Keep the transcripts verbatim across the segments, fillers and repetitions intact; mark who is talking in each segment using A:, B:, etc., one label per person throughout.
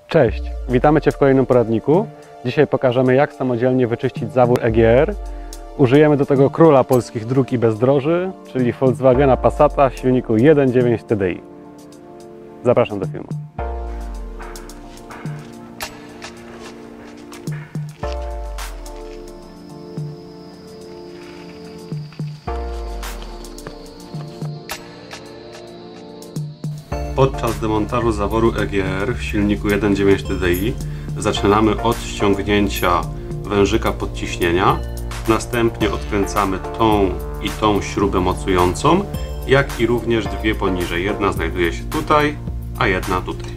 A: Cześć, witamy Cię w kolejnym poradniku. Dzisiaj pokażemy, jak samodzielnie wyczyścić zawór E G R. Użyjemy do tego króla polskich dróg i bezdroży, czyli Volkswagena Passata w silniku jeden przecinek dziewięć T D I. Zapraszam do filmu. Podczas demontażu zaworu E G R w silniku jeden przecinek dziewięć T D I zaczynamy od ściągnięcia wężyka podciśnienia, następnie odkręcamy tą i tą śrubę mocującą, jak i również dwie poniżej. Jedna znajduje się tutaj, a jedna tutaj.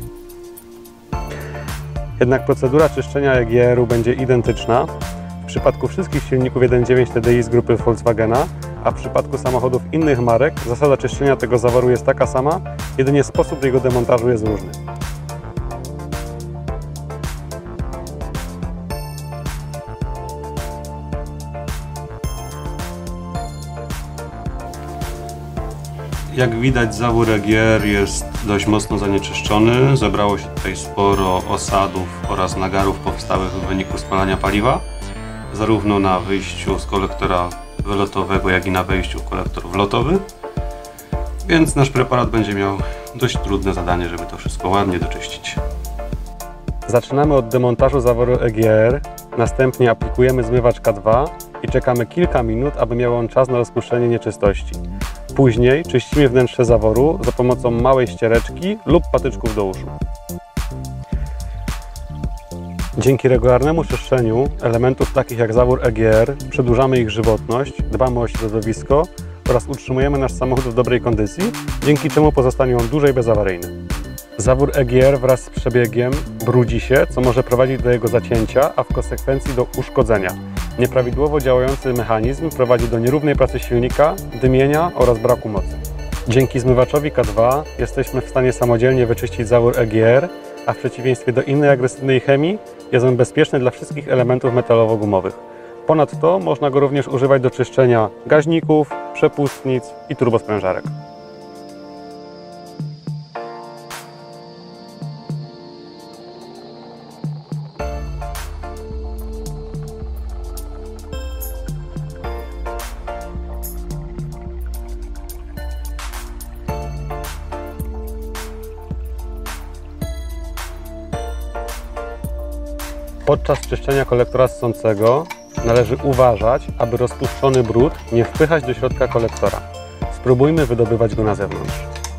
A: Jednak procedura czyszczenia E G R-u będzie identyczna w przypadku wszystkich silników jeden przecinek dziewięć T D I z grupy Volkswagena, a w przypadku samochodów innych marek zasada czyszczenia tego zaworu jest taka sama, jedynie sposób jego demontażu jest różny. Jak widać, zawór E G R jest dość mocno zanieczyszczony. Zebrało się tutaj sporo osadów oraz nagarów powstałych w wyniku spalania paliwa, zarówno na wyjściu z kolektora wylotowego, jak i na wejściu w kolektor wlotowy. Więc nasz preparat będzie miał dość trudne zadanie, żeby to wszystko ładnie doczyścić. Zaczynamy od demontażu zaworu E G R, następnie aplikujemy zmywacz K dwa i czekamy kilka minut, aby miał on czas na rozpuszczenie nieczystości. Później czyścimy wnętrze zaworu za pomocą małej ściereczki lub patyczków do uszu. Dzięki regularnemu czyszczeniu elementów takich jak zawór E G R przedłużamy ich żywotność, dbamy o środowisko oraz utrzymujemy nasz samochód w dobrej kondycji, dzięki czemu pozostanie on dłużej bezawaryjny. Zawór E G R wraz z przebiegiem brudzi się, co może prowadzić do jego zacięcia, a w konsekwencji do uszkodzenia. Nieprawidłowo działający mechanizm prowadzi do nierównej pracy silnika, dymienia oraz braku mocy. Dzięki zmywaczowi K dwa jesteśmy w stanie samodzielnie wyczyścić zawór E G R, a w przeciwieństwie do innej agresywnej chemii jest on bezpieczny dla wszystkich elementów metalowo-gumowych. Ponadto można go również używać do czyszczenia gaźników, przepustnic i turbosprężarek. Podczas czyszczenia kolektora ssącego należy uważać, aby rozpuszczony brud nie wpychać do środka kolektora. Spróbujmy wydobywać go na zewnątrz.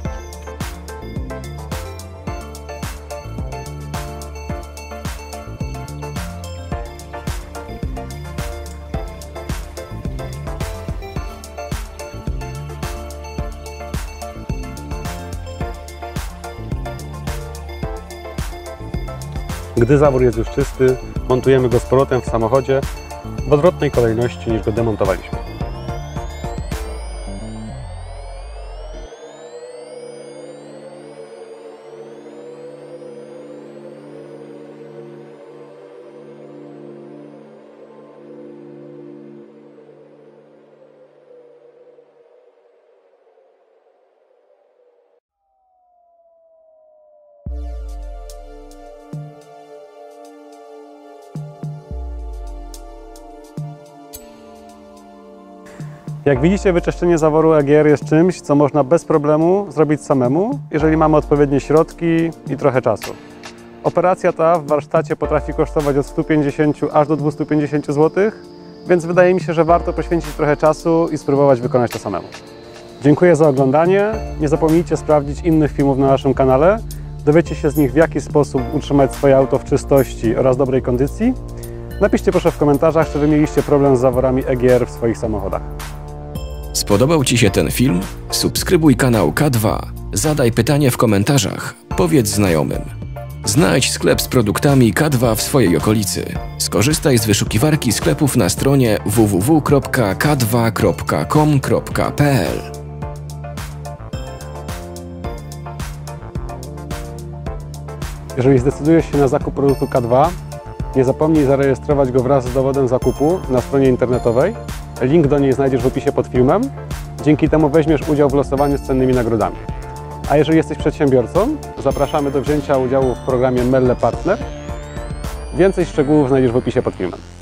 A: Gdy zawór jest już czysty, montujemy go z powrotem w samochodzie w odwrotnej kolejności niż go demontowaliśmy. Jak widzicie, wyczyszczenie zaworu E G R jest czymś, co można bez problemu zrobić samemu, jeżeli mamy odpowiednie środki i trochę czasu. Operacja ta w warsztacie potrafi kosztować od stu pięćdziesięciu aż do dwustu pięćdziesięciu złotych, więc wydaje mi się, że warto poświęcić trochę czasu i spróbować wykonać to samemu. Dziękuję za oglądanie. Nie zapomnijcie sprawdzić innych filmów na naszym kanale. Dowiecie się z nich, w jaki sposób utrzymać swoje auto w czystości oraz dobrej kondycji. Napiszcie proszę w komentarzach, czy wy mieliście problem z zaworami E G R w swoich samochodach.
B: Spodobał Ci się ten film? Subskrybuj kanał K dwa, zadaj pytanie w komentarzach, powiedz znajomym. Znajdź sklep z produktami K dwa w swojej okolicy. Skorzystaj z wyszukiwarki sklepów na stronie w w w kropka k dwa kropka com kropka p l.
A: Jeżeli zdecydujesz się na zakup produktu K dwa, nie zapomnij zarejestrować go wraz z dowodem zakupu na stronie internetowej. Link do niej znajdziesz w opisie pod filmem. Dzięki temu weźmiesz udział w losowaniu z cennymi nagrodami. A jeżeli jesteś przedsiębiorcą, zapraszamy do wzięcia udziału w programie Melle Partner. Więcej szczegółów znajdziesz w opisie pod filmem.